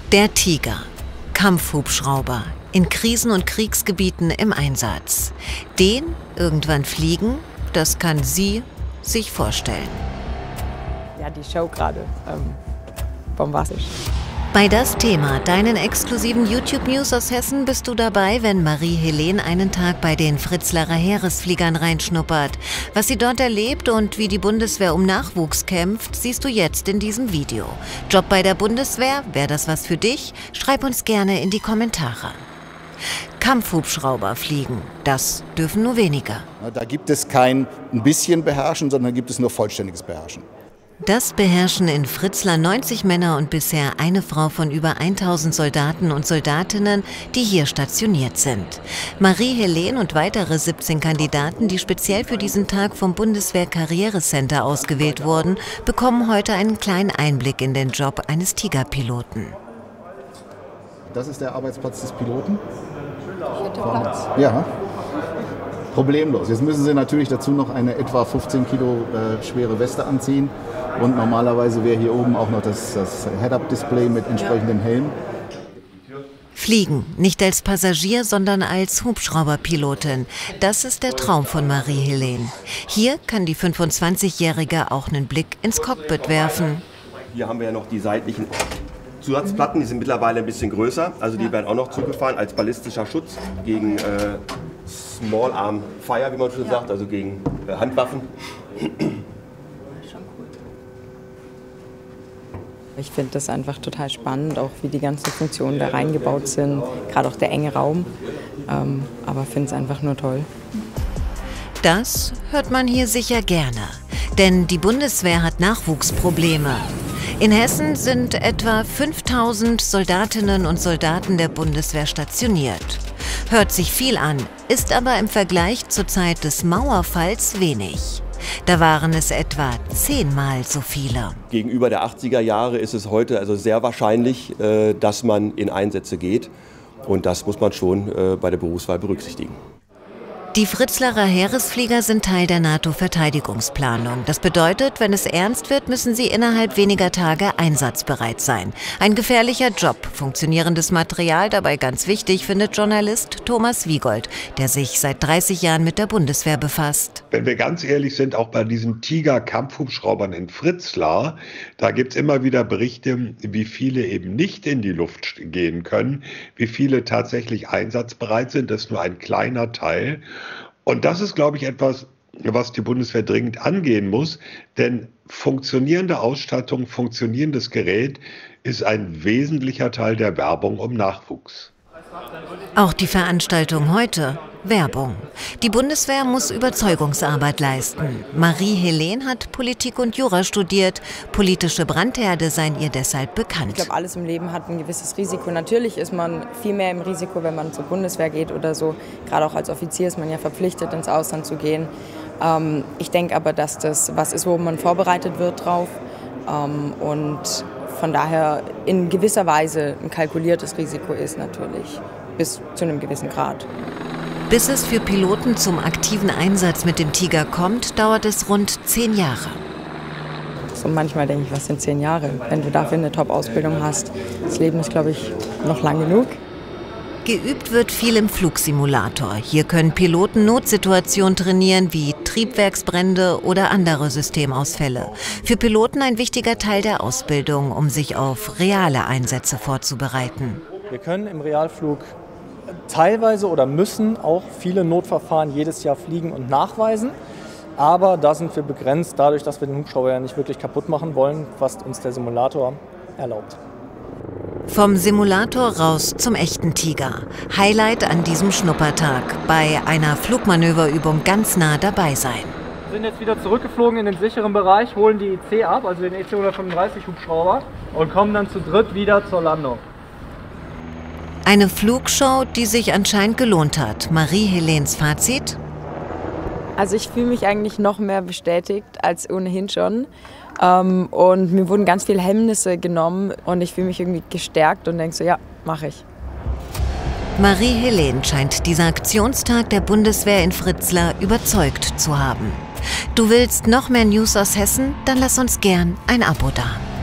Der Tiger, Kampfhubschrauber, in Krisen- und Kriegsgebieten im Einsatz. Den irgendwann fliegen, das kann sie sich vorstellen. Ja, die Show gerade bombastisch. Bei das Thema, deinen exklusiven YouTube-News aus Hessen, bist du dabei, wenn Marie-Helene einen Tag bei den Fritzlarer Heeresfliegern reinschnuppert. Was sie dort erlebt und wie die Bundeswehr um Nachwuchs kämpft, siehst du jetzt in diesem Video. Job bei der Bundeswehr, wäre das was für dich? Schreib uns gerne in die Kommentare. Kampfhubschrauber fliegen, das dürfen nur weniger. Da gibt es kein ein bisschen Beherrschen, sondern gibt es nur vollständiges Beherrschen. Das beherrschen in Fritzlar 90 Männer und bisher eine Frau von über 1000 Soldaten und Soldatinnen, die hier stationiert sind. Marie-Helene und weitere 17 Kandidaten, die speziell für diesen Tag vom Bundeswehr-Karrierecenter ausgewählt wurden, bekommen heute einen kleinen Einblick in den Job eines Tigerpiloten. Das ist der Arbeitsplatz des Piloten. Vierter Platz. Ja, problemlos. Jetzt müssen Sie natürlich dazu noch eine etwa 15 Kilo schwere Weste anziehen. Und normalerweise wäre hier oben auch noch das Head-Up-Display mit entsprechendem Helm. Fliegen, nicht als Passagier, sondern als Hubschrauberpilotin. Das ist der Traum von Marie-Helene. Hier kann die 25-Jährige auch einen Blick ins Cockpit werfen. Hier haben wir ja noch die seitlichen Zusatzplatten, die sind mittlerweile ein bisschen größer. Also die werden auch noch zugefahren als ballistischer Schutz gegen Small Arm Fire, wie man schon sagt, also gegen Handwaffen. Ich finde das einfach total spannend, auch wie die ganzen Funktionen da reingebaut sind, gerade auch der enge Raum, aber finde es einfach nur toll. Das hört man hier sicher gerne, denn die Bundeswehr hat Nachwuchsprobleme. In Hessen sind etwa 5000 Soldatinnen und Soldaten der Bundeswehr stationiert. Hört sich viel an, ist aber im Vergleich zur Zeit des Mauerfalls wenig. Da waren es etwa 10-mal so viele. Gegenüber der 80er Jahre ist es heute also sehr wahrscheinlich, dass man in Einsätze geht. Und das muss man schon bei der Berufswahl berücksichtigen. Die Fritzlarer Heeresflieger sind Teil der NATO-Verteidigungsplanung. Das bedeutet, wenn es ernst wird, müssen sie innerhalb weniger Tage einsatzbereit sein. Ein gefährlicher Job, funktionierendes Material, dabei ganz wichtig, findet Journalist Thomas Wiegold, der sich seit 30 Jahren mit der Bundeswehr befasst. Wenn wir ganz ehrlich sind, auch bei diesen Tiger-Kampfhubschraubern in Fritzlar, da gibt es immer wieder Berichte, wie viele eben nicht in die Luft gehen können, wie viele tatsächlich einsatzbereit sind. Das ist nur ein kleiner Teil. Und das ist, glaube ich, etwas, was die Bundeswehr dringend angehen muss, denn funktionierende Ausstattung, funktionierendes Gerät ist ein wesentlicher Teil der Werbung um Nachwuchs. Auch die Veranstaltung heute, Werbung. Die Bundeswehr muss Überzeugungsarbeit leisten. Marie-Helene hat Politik und Jura studiert. Politische Brandherde seien ihr deshalb bekannt. Ich glaube, alles im Leben hat ein gewisses Risiko. Natürlich ist man viel mehr im Risiko, wenn man zur Bundeswehr geht oder so. Gerade auch als Offizier ist man ja verpflichtet, ins Ausland zu gehen. Ich denke aber, dass das was ist, wo man vorbereitet wird drauf. Und von daher in gewisser Weise ein kalkuliertes Risiko ist natürlich, bis zu einem gewissen Grad. Bis es für Piloten zum aktiven Einsatz mit dem Tiger kommt, dauert es rund 10 Jahre. So manchmal denke ich, was sind 10 Jahre, wenn du dafür eine Top-Ausbildung hast. Das Leben ist, glaube ich, noch lang genug. Geübt wird viel im Flugsimulator. Hier können Piloten Notsituationen trainieren, wie Triebwerksbrände oder andere Systemausfälle. Für Piloten ein wichtiger Teil der Ausbildung, um sich auf reale Einsätze vorzubereiten. Wir können im Realflug teilweise oder müssen auch viele Notverfahren jedes Jahr fliegen und nachweisen. Aber da sind wir begrenzt, dadurch, dass wir den Hubschrauber ja nicht wirklich kaputt machen wollen, was uns der Simulator erlaubt. Vom Simulator raus zum echten Tiger. Highlight an diesem Schnuppertag. Bei einer Flugmanöverübung ganz nah dabei sein. Wir sind jetzt wieder zurückgeflogen in den sicheren Bereich, holen die EC ab, also den EC-135 Hubschrauber, und kommen dann zu dritt wieder zur Landung. Eine Flugshow, die sich anscheinend gelohnt hat. Marie-Helenes Fazit? Also ich fühle mich eigentlich noch mehr bestätigt als ohnehin schon. Und mir wurden ganz viele Hemmnisse genommen und ich fühle mich irgendwie gestärkt und denke so, ja, mache ich. Marie-Helene scheint dieser Aktionstag der Bundeswehr in Fritzlar überzeugt zu haben. Du willst noch mehr News aus Hessen? Dann lass uns gern ein Abo da.